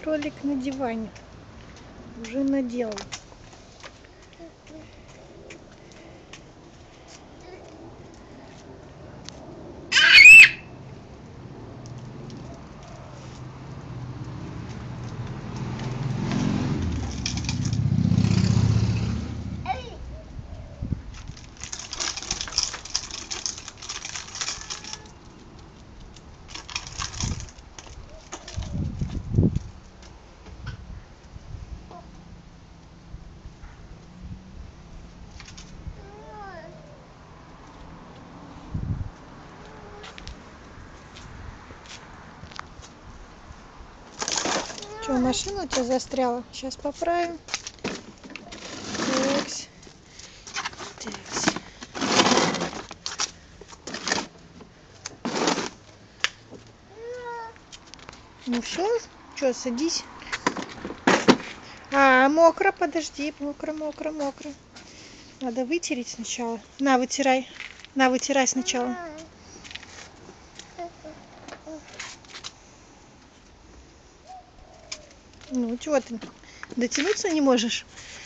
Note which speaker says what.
Speaker 1: Кролик на диване. Уже наделал. Что, машина у тебя застряла? Сейчас поправим. Такс. Такс. Ну все, что, садись. А, мокро, подожди, мокро, мокро, мокро. Надо вытереть сначала. На, вытирай. На, вытирай сначала. Ну, чего ты дотянуться не можешь?